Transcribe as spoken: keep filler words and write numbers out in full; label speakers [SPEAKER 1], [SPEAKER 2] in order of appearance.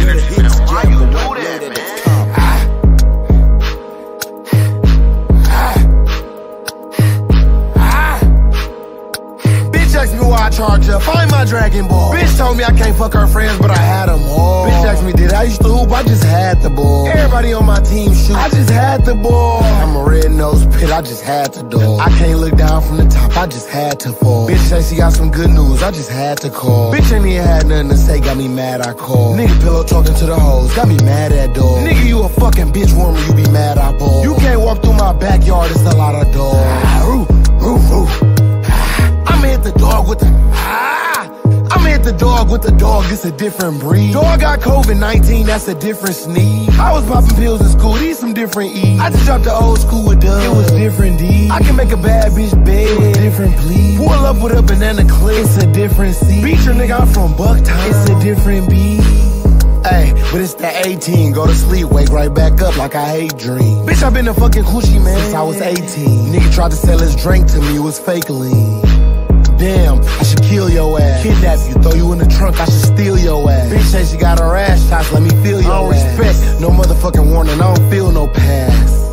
[SPEAKER 1] energy, man. Why you do that, man?
[SPEAKER 2] Asked me why I charge up, find my Dragon Ball. Bitch told me I can't fuck her friends, but I had them all. Bitch asked me did I used to hoop, I just had the ball. Everybody on my team shoot, I just had the ball. I'm a red-nosed pit, I just had to dog. I can't look down from the top, I just had to fall. Bitch say she got some good news, I just had to call. Bitch ain't even had nothing to say, got me mad, I called. Nigga pillow talking to the hoes, got me mad at dog. Nigga, you a fucking bitch warmer, you be mad I ball. You can't walk through my backyard, it's a lot of dogs. Ah, roof, roof, roof. I'ma hit the dog with the ah. I'ma hit the dog with the dog, it's a different breed. Dog got COVID nineteen, that's a different sneeze. I was popping pills in school, these some different E's. I just dropped the old school with dubs, it was different D's. I can make a bad bitch bed, it was different please. Pull up with a banana clip, it's a different C. Beat your nigga, I'm from Bucktown, it's a different B. Ay, but it's the eighteen, go to sleep, wake right back up like I hate dreams. Bitch, I been a fucking coochie man since I was eighteen. Nigga tried to sell his drink to me, it was fake lean. Damn, I should kill your ass. Kidnap you, throw you in the trunk, I should steal your ass. Bitch say she got her ass shots, let me feel your ass. I don't respect, no motherfucking warning, I don't feel no pass.